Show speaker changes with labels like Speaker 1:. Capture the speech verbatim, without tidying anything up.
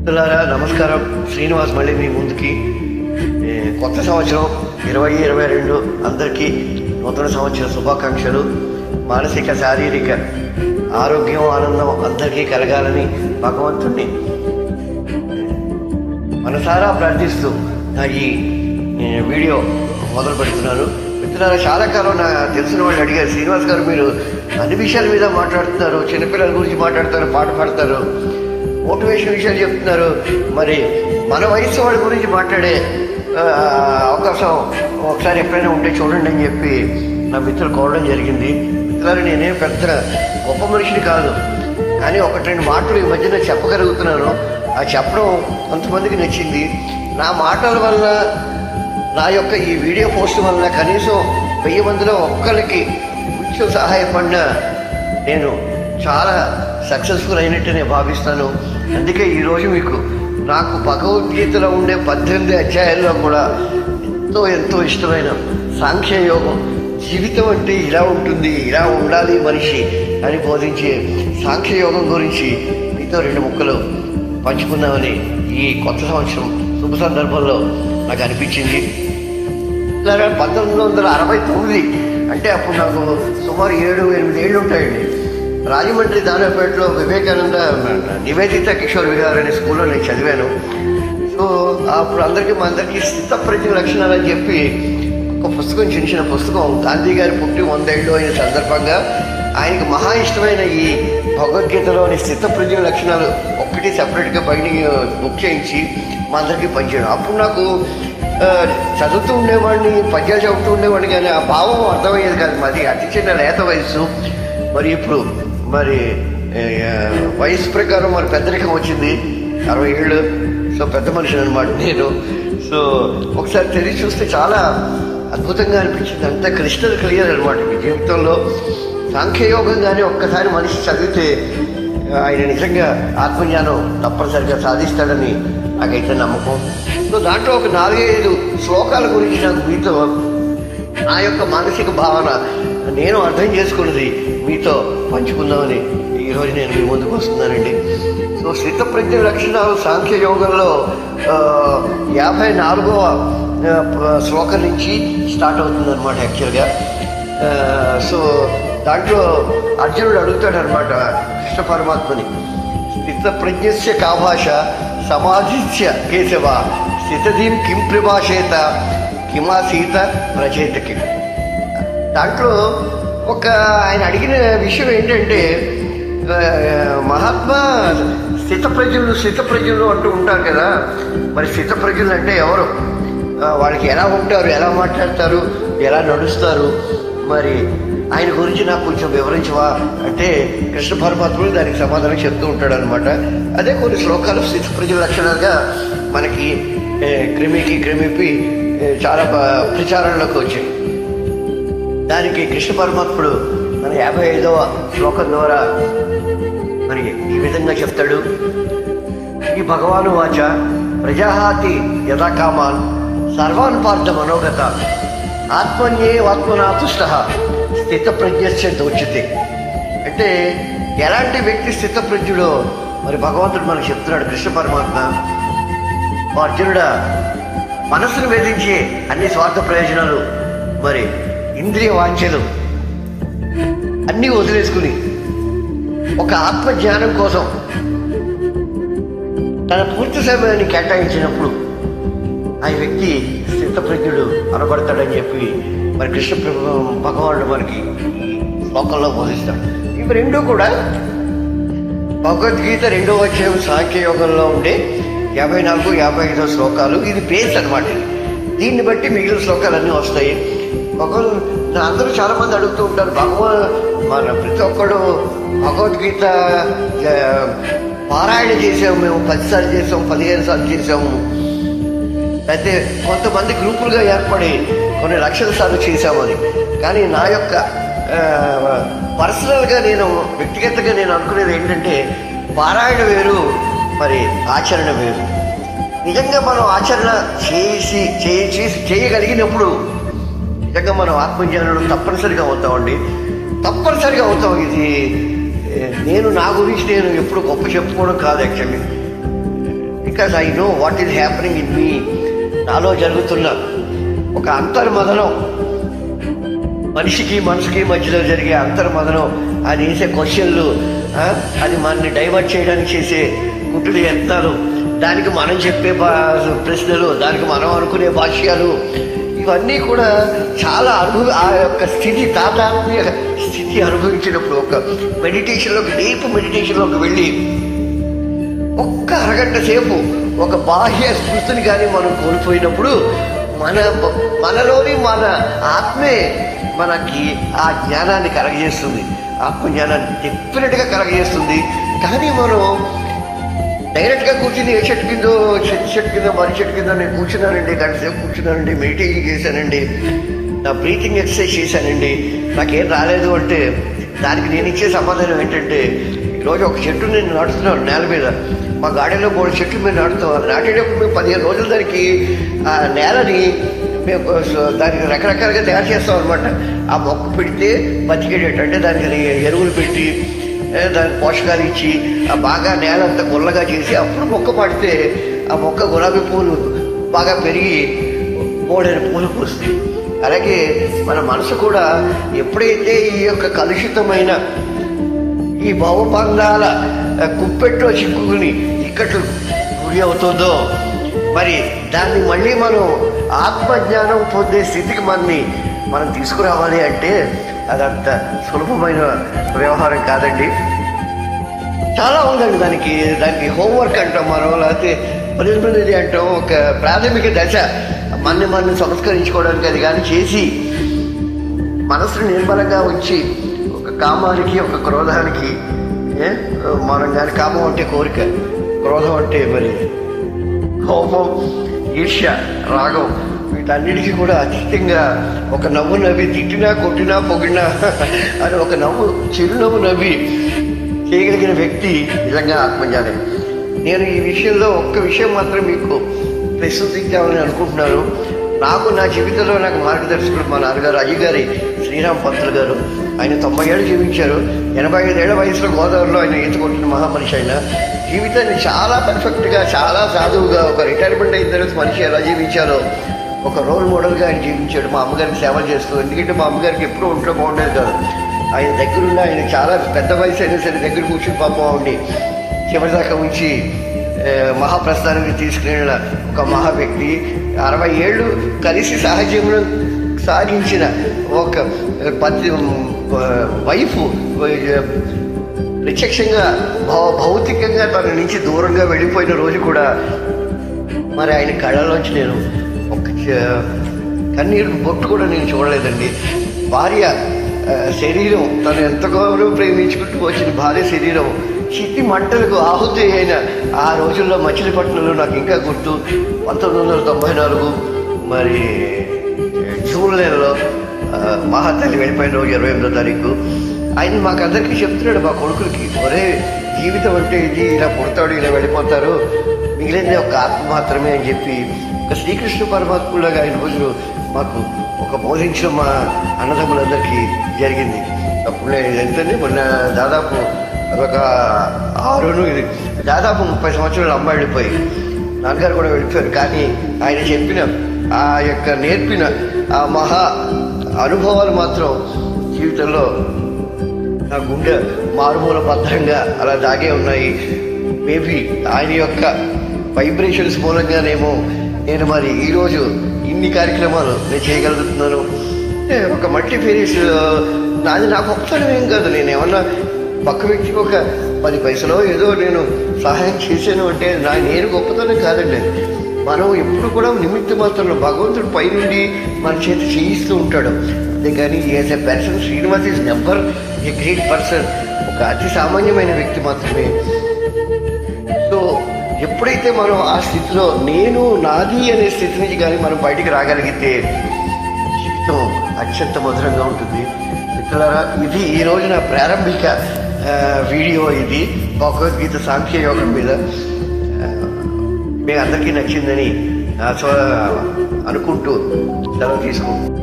Speaker 1: మిత్రులారా నమస్కారం. శ్రీనివాస్ మళ్ళీ మీ ముందుకి. కొత్త సంవత్సరం ఇరవై ఇరవై రెండు అందరికీ నూతన సంవత్సర శుభాకాంక్షలు. మానసిక శారీరక ఆరోగ్యం ఆనందం అందరికీ కలగాలని భగవంతుణ్ణి మనసారా ప్రార్థిస్తూ నా ఈ వీడియో మొదలు పెడుతున్నాను. మిత్రులారా, చాలా కాలం నా తెలిసిన వాళ్ళు అడిగారు, శ్రీనివాస్ గారు మీరు అన్ని విషయాల మీద మాట్లాడుతున్నారు, చిన్నపిల్లల గురించి మాట్లాడతారు, పాట పాడతారు, మోటివేషన్ విషయాలు చెప్తున్నారు, మరి మన వయసు వాళ్ళ గురించి మాట్లాడే అవకాశం ఒకసారి ఎప్పుడైనా ఉంటే చూడండి అని చెప్పి నా మిత్రులు కోరడం జరిగింది. మిత్రులారా, నేనేం పెద్ద గొప్ప మనిషిని కాదు, కానీ ఒకటి రెండు మాటలు ఈ మధ్యన చెప్పగలుగుతున్నాను. ఆ చెప్పడం కొంతమందికి నచ్చింది. నా మాటల వల్ల, నా యొక్క ఈ వీడియో పోస్ట్ వల్ల కనీసం వెయ్యి మందిలో ఒక్కరికి కొంచెం సహాయపడిన నేను చాలా సక్సెస్ఫుల్ అయినట్టు నేను భావిస్తాను. అందుకే ఈరోజు మీకు నాకు భగవద్గీతలో ఉండే పద్దెనిమిది అధ్యాయాల్లో కూడా ఎంతో ఎంతో ఇష్టమైన సాంఖ్యయోగం, జీవితం అంటే ఇలా ఉంటుంది, ఇలా ఉండాలి మనిషి అని బోధించే సాంఖ్యయోగం గురించి మీతో రెండు ముక్కలు పంచుకుందామని ఈ కొత్త సంవత్సరం శుభ సందర్భంలో నాకు అనిపించింది. ఇలా పంతొమ్మిది వందల అరవై తొమ్మిది అంటే అప్పుడు నాకు సుమారు ఏడు ఎనిమిది ఏళ్ళు ఉంటాయండి. రాజమండ్రి దానాపేటలో వివేకానంద నివేదిత కిషోర్ విహార్ అనే స్కూల్లో నేను చదివాను. సో అప్పుడు అందరికీ మా అందరికీ స్థితప్రజ్ఞ లక్షణాలు అని చెప్పి ఒక పుస్తకం, చిన్న చిన్న పుస్తకం, గాంధీ గారి పుట్టి వందేళ్ళు అయిన సందర్భంగా ఆయనకి మహా ఇష్టమైన ఈ భగవద్గీతలోని స్థితప్రజ్ఞ లక్షణాలు ఒక్కటి సపరేట్గా బయట బుక్ చేయించి మా అందరికీ పనిచేయడం. అప్పుడు నాకు చదువుతూ ఉండేవాడిని, పద్యాలు చదువుతూ ఉండేవాడిని, కానీ ఆ భావం అర్థమయ్యేది కాదు. మరి అతి చిన్న లేత వయసు. మరి ఇప్పుడు మరి వయసు ప్రకారం మరి పెద్దరికం వచ్చింది, అరవై ఏళ్ళు. సో పెద్ద మనిషిని అనమాట నేను. సో ఒకసారి తెలిసి చూస్తే చాలా అద్భుతంగా అనిపించింది. అంత క్రిస్టల్ క్లియర్ అనమాట ఈ జీవితంలో. సాంఖ్యయోగంగానే ఒక్కసారి మనిషి చదివితే ఆయన నిజంగా ఆత్మజ్ఞానం తప్పనిసరిగా సాధిస్తాడని నాకైతే నమ్మకం. సో దాంట్లో ఒక నాలుగైదు శ్లోకాల గురించి నాకు మీతో నా యొక్క మానసిక భావన నేను అర్థం చేసుకున్నది మీతో పంచుకుందామని ఈరోజు నేను మీ ముందుకు వస్తున్నానండి. సో స్థితప్రజ్ఞ లక్షణాలు సాంఖ్యయోగంలో యాభై నాలుగవ శ్లోకం నుంచి స్టార్ట్ అవుతుంది అనమాట యాక్చువల్గా. సో దాంట్లో అర్జునుడు అడుగుతాడు అనమాట కృష్ణ పరమాత్మని, స్థితప్రజ్ఞస్య కా భాష సమాధిత్య కేశవ స్థితదీం కిం ప్రిభాషేత కిమాసీత ప్రచేతకి. దాంట్లో ఒక ఆయన అడిగిన విషయం ఏంటంటే, మహాత్మా స్థితప్రజ్ఞులు స్థితప్రజ్ఞులు అంటూ ఉంటారు కదా, మరి స్థితప్రజ్ఞులు అంటే ఎవరు, వాళ్ళకి ఎలా ఉంటారు, ఎలా మాట్లాడతారు, ఎలా నడుస్తారు, మరి ఆయన గురించి నాకు కొంచెం వివరించవా అంటే కృష్ణ పరమాత్ముడు దానికి సమాధానం చెప్తూ ఉంటాడు అనమాట. అదే కొన్ని శ్లోకాలు స్థితప్రజ్ఞ లక్షణాలుగా మనకి క్రిమికి క్రిమిపి చాలా ప్రచారంలోకి వచ్చాయి. దానికి కృష్ణ పరమాత్ముడు మన యాభై ఐదవ శ్లోకం ద్వారా మరి ఈ విధంగా చెప్తాడు. ఈ భగవాను వాచ ప్రజాహాతి యథా కామాన్ సర్వాన్ పార్థ మనోగత ఆత్మన్యే ఆత్మనా తుష్ట స్థితప్రజ్ఞస్య దోచ్యతే. అంటే ఎలాంటి వ్యక్తి స్థితప్రజ్ఞుడో మరి భగవంతుడు మనకు చెప్తున్నాడు. కృష్ణ పరమాత్మ, అర్జునుడా, మనస్సును వేధించే అన్ని స్వార్థ ప్రయోజనాలు, మరి ఇంద్రియ వాంఛలు అన్నీ వదిలేసుకుని ఒక ఆత్మజ్ఞానం కోసం తన పూర్తి సమయాన్ని కేటాయించినప్పుడు ఆ వ్యక్తి స్థితప్రజ్ఞుడు అనబడతాడని చెప్పి మరి కృష్ణ భగవానుడు మనకి శ్లోకంలో బోధిస్తాడు. ఇవి రెండూ కూడా భగవద్గీత రెండవ అధ్యాయం సాంఖ్యయోగంలో ఉండే యాభై నాలుగు యాభై ఐదో శ్లోకాలు. ఇది బేస్ అనమాట. దీన్ని బట్టి మిగిలిన శ్లోకాలన్నీ వస్తాయి. భగవద్ అందరూ చాలా మంది అడుగుతూ ఉంటారు, భగవాన్ మన ప్రతి ఒక్కడు భగవద్గీత పారాయణ చేసాము, మేము పదిసార్లు చేసాము, పదిహేను సార్లు చేసాము, అయితే కొంతమంది గ్రూపులుగా ఏర్పడి కొన్ని లక్షల సార్లు చేశామని. కానీ నా యొక్క పర్సనల్గా నేను వ్యక్తిగతంగా నేను అనుకునేది ఏంటంటే, పారాయణ వేరు, మరి ఆచరణ వేరు. నిజంగా మనం ఆచరణ చేసి చేసి చేయగలిగినప్పుడు నిజంగా మనం ఆత్మజ్ఞానంలో తప్పనిసరిగా అవుతామండి, తప్పనిసరిగా అవుతాం. ఇది నేను నా గురించి నేను ఎప్పుడు గొప్ప చెప్పుకోవడం కాదు. Actually because I know what is happening in me. నాలో జరుగుతున్న ఒక అంతర్మదనం, మనిషికి మనసుకి మధ్యలో జరిగే అంతర్మదనం, అది వేసే క్వశ్చన్లు, అది మనల్ని డైవర్ట్ చేయడానికి చేసే కుటుడు యత్నాలు, దానికి మనం చెప్పే ప్రశ్నలు, దానికి మనం అనుకునే భాష్యాలు, ఇవన్నీ కూడా చాలా అనుభవ ఆ యొక్క స్థితి, తాదాత్మ్య స్థితి అనుభవించినప్పుడు, ఒక మెడిటేషన్లోకి, డీప్ మెడిటేషన్లోకి వెళ్ళి ఒక్క అరగంట సేపు ఒక బాహ్య స్మృతిని కానీ మనం కోల్పోయినప్పుడు మన మనలోని మన ఆత్మే మనకి ఆ జ్ఞానాన్ని కలగజేస్తుంది, ఆత్మజ్ఞానాన్ని డెఫినెట్గా కలగజేస్తుంది. కానీ మనం డైరెక్ట్గా కూర్చుని ఏ చెట్టు కిందో చెట్టు చెట్టు కింద మరి చెట్టు కింద నేను కూర్చున్నానండి, గంట సేపు కూర్చున్నానండి, మెడిటేషన్ చేశానండి, నా బ్రీతింగ్ ఎక్సర్సైజ్ చేశానండి, నాకేం రాలేదు అంటే దానికి నేను ఇచ్చే సమాధానం ఏంటంటే, ఈరోజు ఒక చెట్టు నేను నాటుతున్నాను నేల మీద, మా గార్డెన్లో మూడు చెట్లు మేము నాటుతాం. అది నాటేటప్పుడు మేము పదిహేను రోజులు దానికి ఆ నేలని మేము దానికి రకరకాలుగా తయారు చేస్తాం అనమాట. ఆ మొక్క పెడితే బతికేటట్టు, అంటే దానికి ఎరువులు పెట్టి దానికి పోషకాలు ఇచ్చి ఆ బాగా నేల అంతా గుల్లగా చేసి అప్పుడు మొక్క పడితే ఆ మొక్క గులాబీ పూలు బాగా పెరిగి మూడైన పూలు పూస్తుంది. అలాగే మన మనసు కూడా ఎప్పుడైతే ఈ యొక్క కలుషితమైన ఈ భవబంధాల కుప్పెట్లో చిక్కుకుని ఇక్కట్లు గురి అవుతుందో, మరి దాన్ని మళ్ళీ మనం ఆత్మజ్ఞానం పొందే స్థితికి మనని మనం తీసుకురావాలి అంటే అదంత సులభమైన వ్యవహారం కాదండి. చాలా ఉందండి దానికి. దానికి హోంవర్క్ అంటాం మనం, లేకపోతే ప్రిలిమినరీ అంటాం. ఒక ప్రాథమిక దశ మనని మనం సంస్కరించుకోవడానికి అది కానీ చేసి మనసును నిర్మలంగా ఉంచి ఒక కామానికి, ఒక క్రోధానికి, మనం కానీ కామం అంటే కోరిక, క్రోధం అంటే మరి కోపం, ఈర్ష్య, రాగం, వీటన్నిటికీ కూడా అతీతంగా ఒక నవ్వు నవ్వి, తిట్టినా కొట్టినా పొగిడినా అని ఒక నవ్వు, చిరునవ్వు నవ్వి చేయగలిగిన వ్యక్తి నిజంగా ఆత్మజ్ఞానం. నేను ఈ విషయంలో ఒక్క విషయం మాత్రం మీకు ప్రస్తుతిద్దామని అనుకుంటున్నాను. నాకు నా జీవితంలో నాకు మార్గదర్శకుడు మా నాన్నగారు అయ్య గారి శ్రీరామ్ పంతులు గారు. ఆయన తొంభై ఏళ్ళు జీవించారు. ఎనభై ఐదేళ్ల వయసులో గోదావరిలో ఆయన ఈత కొట్టిన మహామనిషి. ఆయన జీవితాన్ని చాలా పర్ఫెక్ట్గా, చాలా సాధువుగా, ఒక రిటైర్మెంట్ అయిన తర్వాత మనిషి ఎలా జీవించారో ఒక రోల్ మోడల్గా ఆయన జీవించాడు. మా అమ్మగారికి సేవ చేస్తూ, ఎందుకంటే మా అమ్మగారికి ఎప్పుడూ ఒంట్లో బాగుండేది కాదు. ఆయన దగ్గరున్న, ఆయన చాలా పెద్ద వయసు అయినా సరే దగ్గర కూర్చుని పాపం ఉండి చివరిదాకా ఉంచి మహాప్రస్థానానికి తీసుకునే ఒక మహా వ్యక్తి. అరవై ఏళ్ళు కలిసి సహజీవనం సాగించిన ఒక పది వైఫ్ ప్రత్యక్షంగా భౌ భౌతికంగా తన నుంచి దూరంగా వెళ్ళిపోయిన రోజు కూడా మరి ఆయన కళ్ళలోంచి నేను ఒక కన్నీరు బొట్టు కూడా నేను చూడలేదండి. భార్య శరీరం, తను ఎంతగానో ప్రేమించుకుంటూ వచ్చిన భార్య శరీరం చిట్టి మంటలకు ఆహుతి అయిన ఆ రోజుల్లో మచిలీపట్నంలో నాకు ఇంకా గుర్తు. పంతొమ్మిది వందల తొంభై నాలుగు మరి జూన్ నెలలో మహాతల్లి వెళ్ళిపోయిన రోజు ఇరవై ఎనిమిదో తారీఖు. ఆయన మాకు అందరికీ చెప్తున్నాడు, మా కొడుకులకి, ఒరే జీవితం అంటే ఇది, ఇలా పుడతాడు, ఇలా వెళ్ళిపోతారు, మిగిలింది ఒక ఆత్మ మాత్రమే అని చెప్పి ఒక శ్రీకృష్ణ పరమాత్ములాగా ఆయన రోజు మాకు ఒక బోధించడం మా అన్నదమ్ములందరికీ జరిగింది. అప్పుడు నేను ఎంతండి, మొన్న దాదాపు ఒక ఆరును ఇది దాదాపు ముప్పై సంవత్సరాలు అమ్మాయి వెళ్ళిపోయి, నాన్నగారు కూడా వెళ్ళిపోయారు. కానీ ఆయన చెప్పిన ఆ యొక్క నేర్పిన ఆ మహా అనుభవాలు మాత్రం జీవితంలో నా గుండె మారుమూల భద్రంగా అలా దాగే ఉన్నాయి. మేబీ ఆయన యొక్క వైబ్రేషన్స్ మూలంగానేమో నేను మరి ఈరోజు ఇన్ని కార్యక్రమాలు నేను చేయగలుగుతున్నాను. ఒక మల్టీఫేరియస్ నాది నాకు ఒక్కడం ఏం కాదు. నేను ఏమన్నా పక్క వ్యక్తికి ఒక పది పైసలో ఏదో నేను సహాయం చేశాను అంటే నా నేను గొప్పతనం కాదండి. మనం ఎప్పుడు కూడా నిమిత్త మాత్రంలో భగవంతుడు పైనుండి మన చేతి చేయిస్తూ ఉంటాడు. అంతేగాని as a person Srinivas is never a great person, ఒక అతి సామాన్యమైన వ్యక్తి మాత్రమే. సో ఎప్పుడైతే మనం ఆ స్థితిలో నేను నాది అనే స్థితి నుంచి కానీ మనం బయటికి రాగలిగితే జీవితం అత్యంత మధురంగా ఉంటుంది. మిత్రులారా, ఇది ఈ రోజు నా ప్రారంభిక వీడియో. ఇది భగవద్గీత సాంఖ్య యోగం మీద మీ అందరికీ నచ్చిందని అనుకుంటూ సెలవు తీసుకుంటాం.